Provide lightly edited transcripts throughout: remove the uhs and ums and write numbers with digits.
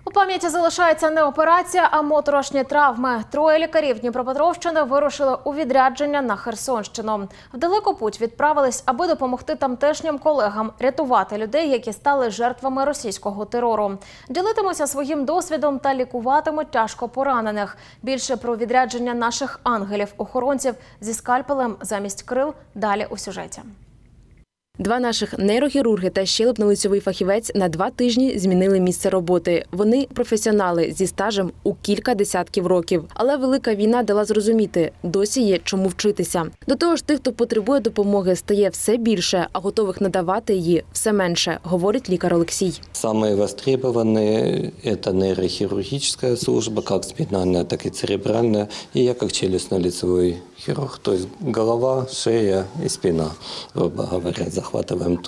У пам'яті залишається не операція, а моторошні травми. Троє лікарів Дніпропетровщини вирушили у відрядження на Херсонщину. В далеку путь відправились, аби допомогти тамтешнім колегам рятувати людей, які стали жертвами російського терору. Ділитимуться своїм досвідом та лікуватимуть тяжко поранених. Більше про відрядження наших ангелів-охоронців зі скальпелем замість крил далі у сюжеті. Два наших нейрохірурги та щелепно-лицьовий фахівець на 2 тижні змінили місце роботи. Вони професіонали зі стажем у кілька десятків років. Але велика війна дала зрозуміти, досі є чому вчитися. До того ж, тих, хто потребує допомоги, стає все більше, а готових надавати її все менше, говорить лікар Олексій. Самые востребованные – это нейрохирургическая служба, как спинальная, так и церебральная. И я как челюстно-лицевой хирург, то есть голова, шея и спина, грубо говоря, захватываем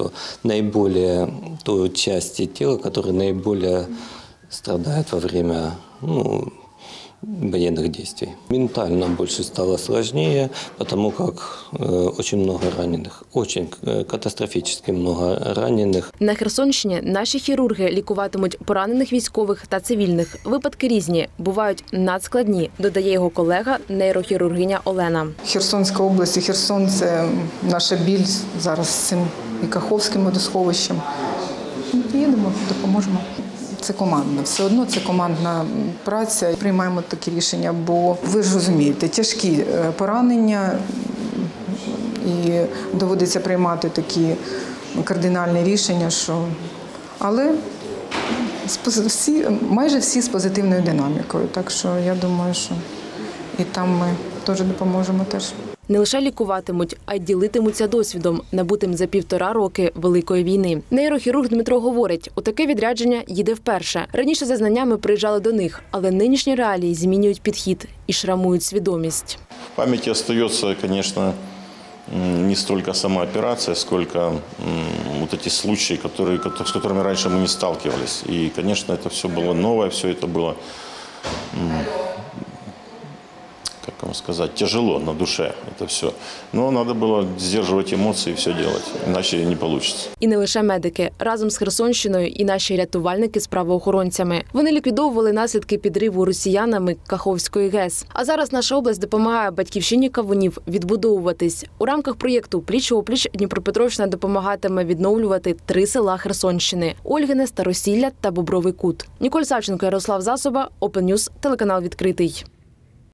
ту часть тела, которая наиболее страдает во время военных действий. Ментально больше стало сложнее, потому как очень много раненых, очень катастрофически много раненых. На Херсонщині наші хірурги лікуватимуть поранених військових та цивільних. Випадки різні, бувають надскладні, додає його колега, нейрохірургиня Олена. Херсонська область і Херсон – це наша біль зараз з цим і Каховським водосховищем. Їдемо, допоможемо. Це командна. Все одно це командна праця. Приймаємо такі рішення, бо ви ж розумієте, тяжкі поранення і доводиться приймати такі кардинальні рішення, але майже всі з позитивною динамікою. Так що я думаю, що і там ми теж допоможемо теж. Не лише лікуватимуть, а й ділитимуться досвідом, набутим за 1,5 роки Великої війни. Нейрохірург Дмитро говорить, у таке відрядження їде вперше. Раніше за знаннями приїжджали до них, але нинішні реалії змінюють підхід і шрамують свідомість. В пам'яті залишається, звісно, не столько сама операция, сколько вот эти случаи, с которыми раньше мы не сталкивались. И, конечно, это все было новое, все это было, как вам сказать, тяжело на душе это все. Но надо было сдерживать эмоции и все делать, иначе не получится. І не лише медики. Разом з Херсонщиною і наші рятувальники з правоохоронцями. Вони ліквідовували наслідки підриву росіянами Каховської ГЕС. А зараз наша область допомагає батьківщині кавунів відбудовуватись. У рамках проєкту «Пліч-опліч» Дніпропетровщина допомагатиме відновлювати 3 села Херсонщини – Ольгине, Старосілля та Бобровий Кут. Ніколь Савченко, Ярослав Засоба, Open News, телеканал «Відкритий».